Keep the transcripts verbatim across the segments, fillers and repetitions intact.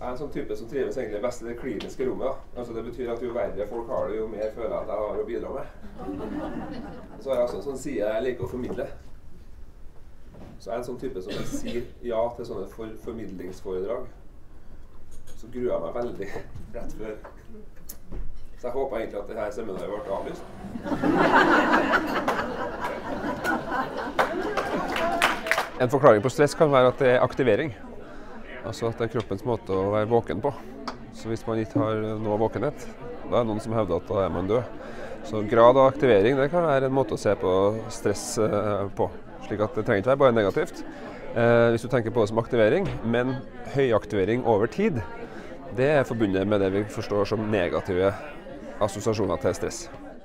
Jeg er en sånn type som trives egentlig best i det kliniske rommet. Da. Altså, det betyr at jo verre folk har det, jo mer føler jeg at jeg har å bidra med. Så har jeg også en sånn side jeg liker å formidle. Så jeg er en sånn type som sier ja til sånne for formidlingsforedrag. Så gruer jeg meg veldig rett før. Så jeg håper egentlig at dette seminaret ble avlyst. En forklaring på stress kan være at det er aktivering. Altså at det er kroppens måte å være våken på. Så hvis man ikke har noe våkenhet, da er det noen som hevder at da er man død. Så grad av aktivering, det kan være en måte å se på stress eh, på. Slik at det trenger ikke være bare negativt. Eh, hvis du tenker på det som aktivering, men høyaktivering over tid, det er forbundet med det vi forstår som negative assosiasjoner til stress.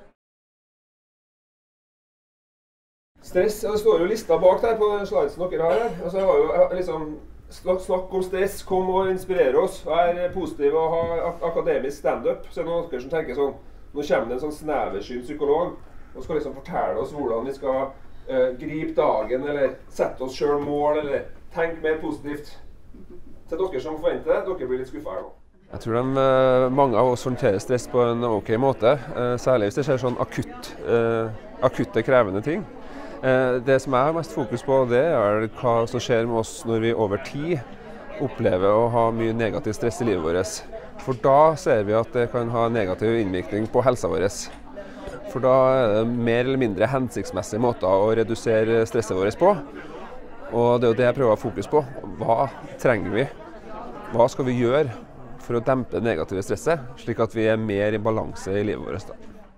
Stress, det står jo lista bak der på den slidesen dere har her. Altså, jeg har jo liksom snakk om stress, kom og inspirere oss. Vær positiv og ha ak akademisk stand-up. Så er det noen dere som tenker sånn, nå kommer det en sånn sneversyn psykolog og skal liksom fortelle oss hvordan vi skal uh, gripe dagen, eller sette oss selv mål, eller tenke mer positivt. Til dere som forventer det, dere blir litt skuffet her nå. Jeg tror de, mange av oss håndterer stress på en ok måte, særlig hvis det skjer sånn akutt, akutte krevende ting. Det som jeg har mest fokus på, det er hva som skjer med oss når vi over tid opplever å ha mye negativ stress i livet vårt. For da ser vi at det kan ha negativ innvirkning på helsa vår. For da er det mer eller mindre hensiktsmessige måter å redusere stresset vårt på. Og det er jo det jeg prøver å ha fokus på. Hva trenger vi? Hva skal vi gjøre for å dempe det negative stresset, slik at vi er mer i balanse i livet vårt? Da.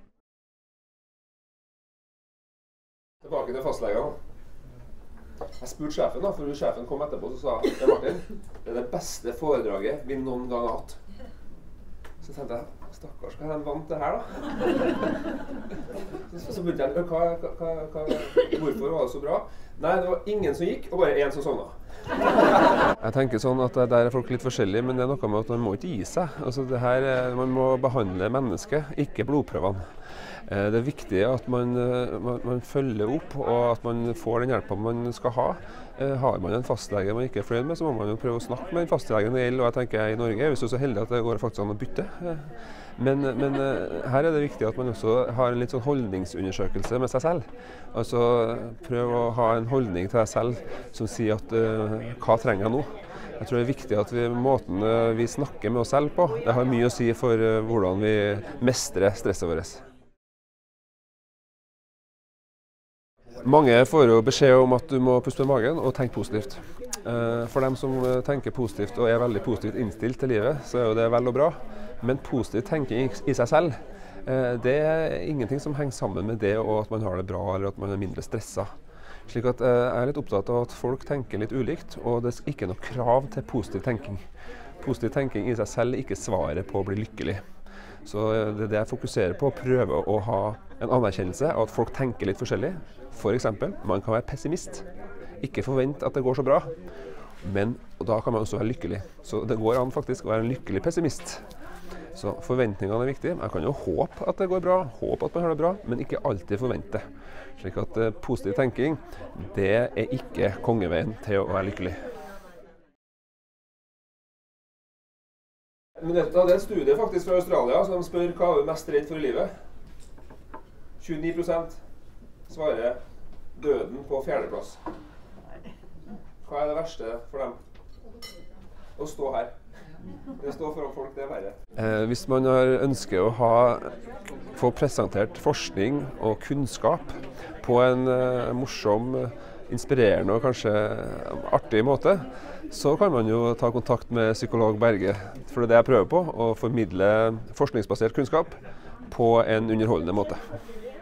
Tilbake til fastlegene. Jeg spurte sjefen, da, for sjefen kom etterpå og sa det, Martin, det er det beste foredraget vi noen gang har hatt. Så tenkte jeg, stakkars, hva er han vant til her da? Så begynte jeg, hva, hva, hva, hvorfor var det så bra? Nei, det var ingen som gikk, og bare en som sovna. Jeg tenker sånn at der er folk litt forskjellige, men det er noe med at man må ikke gi seg. Altså det her, man må behandle mennesket, ikke blodprøvene. Det er viktig at man, man, man følger opp, og at man får den hjelpen man skal ha. Har man en fastlege man ikke er fornøyd med, så må man jo prøve å snakke med den fastlegen det gjelder, og jeg tenker i Norge er vi så heldige at det går faktisk an å bytte. Men, men her er det viktig at man også har en litt sånn holdningsundersøkelse med seg selv. Altså prøv å ha en holdning til deg selv som sier at uh, hva trenger jeg nå? Jeg tror det er viktig at vi, måten vi snakker med oss selv på, det har mye å si for uh, hvordan vi mestrer stresset vårt. Mange får jo beskjed om at du må puste med magen og tenke positivt. For dem som tenker positivt og er veldig positivt innstilt til livet, så er jo det vel og bra. Men positiv tenking i seg selv, det er ingenting som henger sammen med det og at man har det bra eller at man er mindre stresset. Slik at jeg er litt opptatt av at folk tenker litt ulikt, og det er ikke noe krav til positiv tenking. Positiv tenking i seg selv er ikke svaret på å bli lykkelig. Så det er det jeg fokuserer på, å prøve å ha en anerkjennelse av at folk tenker litt forskjellig. For eksempel, man kan være pessimist. Ikke forvente at det går så bra, men da kan man også være lykkelig. Så det går an faktisk å være en lykkelig pessimist. Så forventningene er viktige. Jeg kan jo håpe at det går bra, håpe at man har det bra, men ikke alltid forvente. Slik at uh, positiv tenking, det er ikke kongeveien til å være lykkelig. Men dette er en studie faktisk fra Australia som spør hva er du mest redd for i livet. tjueni prosent svarer døden på fjerdeplass. Hva er det verste for dem? Å stå her. Det å stå foran folk, det er verre. Eh, hvis man ønsker å ha, få presentert forskning og kunnskap på en eh, morsom, inspirerende og kanskje artig måte, så kan man jo ta kontakt med psykolog Berge. For det er det jeg prøver på, å formidle forskningsbasert kunnskap på en underholdende måte.